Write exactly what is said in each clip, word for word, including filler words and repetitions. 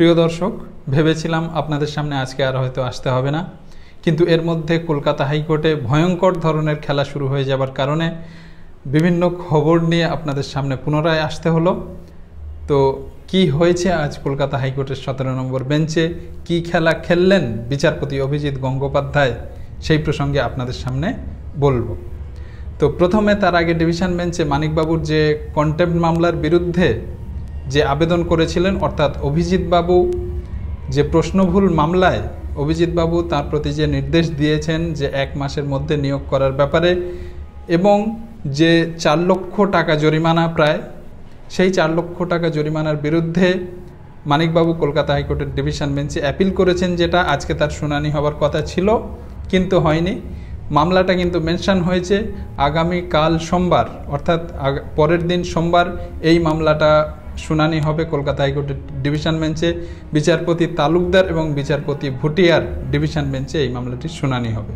প্রিয় দর্শক, ভেবেছিলাম আপনাদের সামনে আজকে আর হয়তো আসতে হবে না, কিন্তু এর মধ্যে কলকাতা হাইকোর্টে ভয়ঙ্কর ধরনের খেলা শুরু হয়ে যাবার কারণে বিভিন্ন খবর নিয়ে আপনাদের সামনে পুনরায় আসতে হলো। তো কি হয়েছে আজ কলকাতা হাইকোর্টের সতেরো নম্বর বেঞ্চে, কি খেলা খেললেন বিচারপতি অভিজিৎ গঙ্গোপাধ্যায়, সেই প্রসঙ্গে আপনাদের সামনে বলবো। তো প্রথমে তার আগে ডিভিশন বেঞ্চে মানিকবাবুর যে কন্টেম্পট মামলার বিরুদ্ধে যে আবেদন করেছিলেন, অর্থাৎ অভিজিৎ বাবু যে প্রশ্নভুল মামলায় অভিজিৎ বাবু তার প্রতি যে নির্দেশ দিয়েছেন যে এক মাসের মধ্যে নিয়োগ করার ব্যাপারে এবং যে চার লক্ষ টাকা জরিমানা প্রায়, সেই চার লক্ষ টাকা জরিমানার বিরুদ্ধে মানিকবাবু কলকাতা হাইকোর্টের ডিভিশন বেঞ্চে অ্যাপিল করেছেন, যেটা আজকে তার শুনানি হবার কথা ছিল কিন্তু হয়নি। মামলাটা কিন্তু মেনশন হয়েছে আগামীকাল সোমবার, অর্থাৎ পরের দিন সোমবার এই মামলাটা শুনানি হবে কলকাতা হাইকোর্টের ডিভিশন বেঞ্চে। বিচারপতি তালুকদার এবং বিচারপতি ভুটিয়ার ডিভিশন বেঞ্চে এই মামলাটির শুনানি হবে।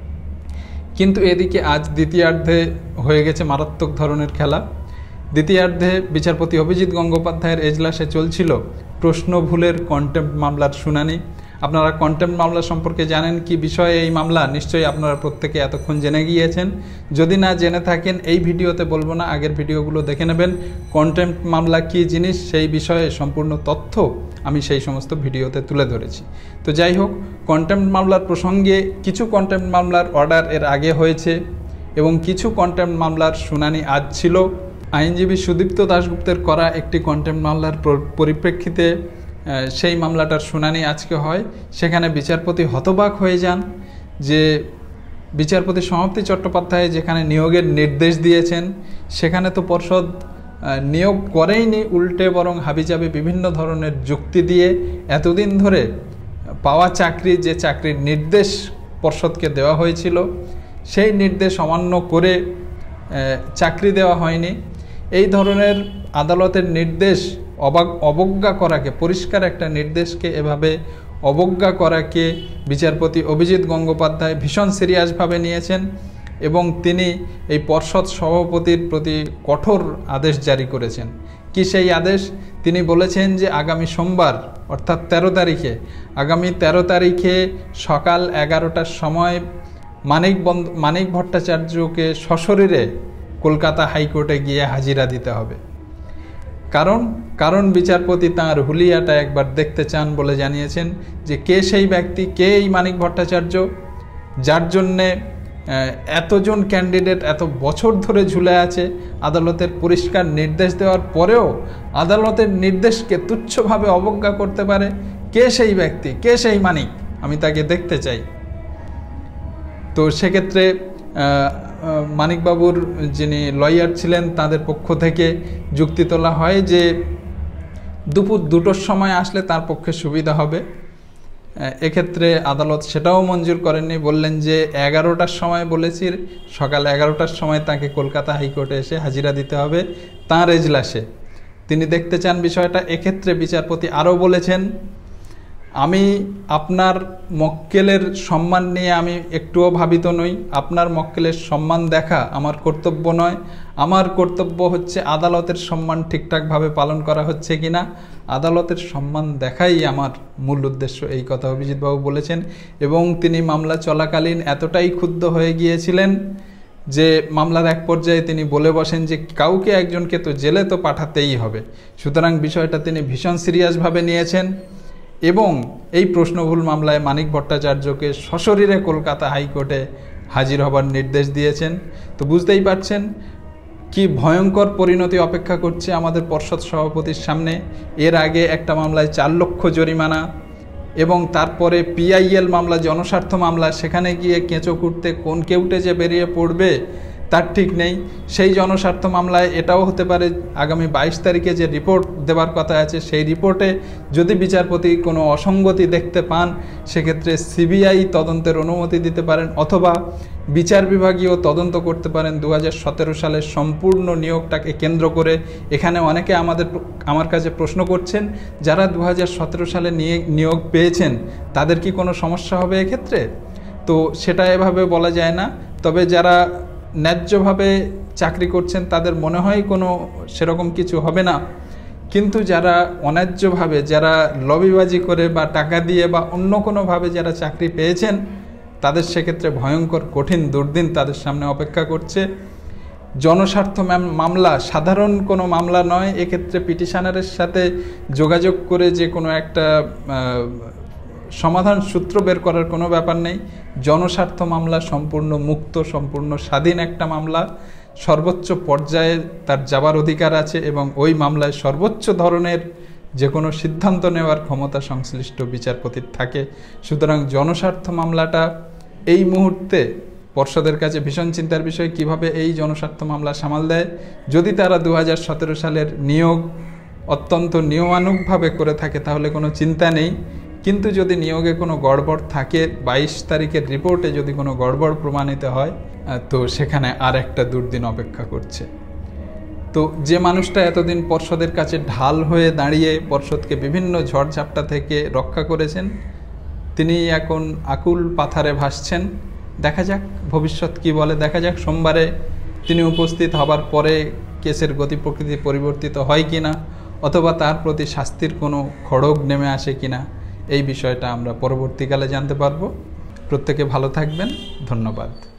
কিন্তু এদিকে আজ দ্বিতীয়ার্ধে হয়ে গেছে মারাত্মক ধরনের খেলা। দ্বিতীয়ার্ধে বিচারপতি অভিজিৎ গঙ্গোপাধ্যায়ের এজলাসে চলছিল প্রশ্নভুলের কন্টেম্পট মামলার শুনানি। আপনারা কন্টেম্পট মামলা সম্পর্কে জানেন কি বিষয়ে এই মামলা, নিশ্চয়ই আপনারা প্রত্যেকে এতক্ষণ জেনে গিয়েছেন। যদি না জেনে থাকেন এই ভিডিওতে বলবো না, আগের ভিডিওগুলো দেখে নেবেন। কন্টেম্পট মামলা কী জিনিস সেই বিষয়ে সম্পূর্ণ তথ্য আমি সেই সমস্ত ভিডিওতে তুলে ধরেছি। তো যাই হোক, কন্টেম্পট মামলার প্রসঙ্গে কিছু কন্টেম্পট মামলার অর্ডার এর আগে হয়েছে এবং কিছু কন্টেম্পট মামলার শুনানি আজ ছিল। আইনজীবী সুদীপ্ত দাশগুপ্তের করা একটি কন্টেম্পট মামলার পরিপ্রেক্ষিতে সেই মামলাটার শুনানি আজকে হয়। সেখানে বিচারপতি হতবাক হয়ে যান যে বিচারপতি সমাপ্তি চট্টোপাধ্যায় যেখানে নিয়োগের নির্দেশ দিয়েছেন সেখানে তো পর্ষদ নিয়োগ করেইনি, উল্টে বরং হাবিজাবি বিভিন্ন ধরনের যুক্তি দিয়ে এতদিন ধরে পাওয়া চাকরি, যে চাকরির নির্দেশ পর্ষদকে দেওয়া হয়েছিল সেই নির্দেশ অমান্য করে চাকরি দেওয়া হয়নি। এই ধরনের আদালতের নির্দেশ অবাক অবজ্ঞা করাকে, পরিষ্কার একটা নির্দেশকে এভাবে অবজ্ঞা করাকে বিচারপতি অভিজিৎ গঙ্গোপাধ্যায় ভীষণ সিরিয়াসভাবে নিয়েছেন এবং তিনি এই পর্ষদ সভাপতির প্রতি কঠোর আদেশ জারি করেছেন। কি সেই আদেশ? তিনি বলেছেন যে আগামী সোমবার অর্থাৎ তেরো তারিখে আগামী তেরো তারিখে সকাল এগারোটার সময় মানিক বন্দ মানিক ভট্টাচার্যকে সশরীরে কলকাতা হাইকোর্টে গিয়ে হাজিরা দিতে হবে। কারণ কারণ বিচারপতি তাঁর হুলিয়াটা একবার দেখতে চান বলে জানিয়েছেন যে কে সেই ব্যক্তি, কে এই মানিক ভট্টাচার্য, যার জন্যে এতজন ক্যান্ডিডেট এত বছর ধরে ঝুলে আছে। আদালতের পরিষ্কার নির্দেশ দেওয়ার পরেও আদালতের নির্দেশকে তুচ্ছভাবে অবজ্ঞা করতে পারে। কে সেই ব্যক্তি, কে সেই মানিক, আমি তাকে দেখতে চাই। তো সেক্ষেত্রে মানিকবাবুর যিনি লয়ার ছিলেন তাদের পক্ষ থেকে যুক্তি তোলা হয় যে দুপুর দুটোর সময় আসলে তার পক্ষে সুবিধা হবে। এক্ষেত্রে আদালত সেটাও মঞ্জুর করেননি, বললেন যে এগারোটার সময় বলেছি, সকাল এগারোটার সময় তাকে কলকাতা হাইকোর্টে এসে হাজিরা দিতে হবে তাঁর এজলাসে। তিনি দেখতে চান বিষয়টা। এক্ষেত্রে বিচারপতি আরও বলেছেন, আমি আপনার মক্কেলের সম্মান নিয়ে আমি একটুও ভাবিত নই। আপনার মক্কেলের সম্মান দেখা আমার কর্তব্য নয়। আমার কর্তব্য হচ্ছে আদালতের সম্মান ঠিকঠাকভাবে পালন করা হচ্ছে কিনা, আদালতের সম্মান দেখাই আমার মূল উদ্দেশ্য। এই কথা অভিজিৎবাবু বলেছেন এবং তিনি মামলা চলাকালীন এতটাই ক্ষুব্ধ হয়ে গিয়েছিলেন যে মামলার এক পর্যায়ে তিনি বলে বসেন যে কাউকে একজনকে তো জেলে তো পাঠাতেই হবে। সুতরাং বিষয়টা তিনি ভীষণ সিরিয়াসভাবে নিয়েছেন এবং এই প্রশ্নভুল মামলায় মানিক ভট্টাচার্যকে সশরীরে কলকাতা হাইকোর্টে হাজির হবার নির্দেশ দিয়েছেন। তো বুঝতেই পারছেন কি ভয়ঙ্কর পরিণতি অপেক্ষা করছে আমাদের পর্ষদ সভাপতির সামনে। এর আগে একটা মামলায় চার লক্ষ জরিমানা এবং তারপরে পিআইএল মামলা, জনস্বার্থ মামলা, সেখানে গিয়ে কেঁচো কুটতে কোন কেউটে যে বেরিয়ে পড়বে তার ঠিক নেই। সেই জনস্বার্থ মামলায় এটাও হতে পারে আগামী বাইশ তারিখে যে রিপোর্ট দেবার কথা আছে সেই রিপোর্টে যদি বিচারপতি কোনো অসঙ্গতি দেখতে পান সেক্ষেত্রে সিবিআই তদন্তের অনুমতি দিতে পারেন অথবা বিচার বিভাগীয় তদন্ত করতে পারেন দু হাজার সতেরো সালের সম্পূর্ণ নিয়োগটাকে কেন্দ্র করে। এখানে অনেকে আমাদের আমার কাছে প্রশ্ন করছেন, যারা দু হাজার সতেরো সালে নিয়ে নিয়োগ পেয়েছেন তাদের কি কোনো সমস্যা হবে এক্ষেত্রে? তো সেটা এভাবে বলা যায় না। তবে যারা ন্যায্যভাবে চাকরি করছেন তাদের মনে হয় কোনো সেরকম কিছু হবে না। কিন্তু যারা অন্যায্যভাবে, যারা লবিবাজি করে বা টাকা দিয়ে বা অন্য কোনোভাবে যারা চাকরি পেয়েছেন, তাদের সেক্ষেত্রে ভয়ঙ্কর কঠিন দুর্দিন তাদের সামনে অপেক্ষা করছে। জনস্বার্থ মামলা সাধারণ কোনো মামলা নয়, এক্ষেত্রে পিটিশনারের সাথে যোগাযোগ করে যে কোনো একটা সমাধান সূত্র বের করার কোনো ব্যাপার নেই। জনস্বার্থ মামলা সম্পূর্ণ মুক্ত, সম্পূর্ণ স্বাধীন একটা মামলা, সর্বোচ্চ পর্যায়ে তার যাবার অধিকার আছে এবং ওই মামলায় সর্বোচ্চ ধরনের যে কোনো সিদ্ধান্ত নেওয়ার ক্ষমতা সংশ্লিষ্ট বিচারপতির থাকে। সুতরাং জনস্বার্থ মামলাটা এই মুহূর্তে পর্ষদের কাছে ভীষণ চিন্তার বিষয়, কিভাবে এই জনস্বার্থ মামলা সামাল দেয়। যদি তারা দু হাজার সতেরো সালের নিয়োগ অত্যন্ত নিয়মানুগভাবে করে থাকে তাহলে কোনো চিন্তা নেই, কিন্তু যদি নিয়োগে কোনো গড়বড় থাকে, বাইশ তারিখের রিপোর্টে যদি কোনো গড়বড় প্রমাণিত হয়, তো সেখানে আর একটা দুর্দিন অপেক্ষা করছে। তো যে মানুষটা এতদিন পর্ষদের কাছে ঢাল হয়ে দাঁড়িয়ে পর্ষদকে বিভিন্ন ঝড়ঝাপটা থেকে রক্ষা করেছেন, তিনি এখন আকুল পাথারে ভাসছেন। দেখা যাক ভবিষ্যৎ কি বলে, দেখা যাক সোমবারে তিনি উপস্থিত হবার পরে কেসের গতি প্রকৃতি পরিবর্তিত হয় কিনা, অথবা তার প্রতি শাস্তির কোনো খড়গ নেমে আসে কিনা, এই বিষয়টা আমরা পরবর্তীকালে জানতে পারবো। প্রত্যেকে ভালো থাকবেন, ধন্যবাদ।